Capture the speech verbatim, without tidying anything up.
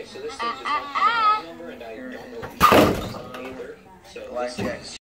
so this thing's just not a number, and I don't know what either. So Blackjack.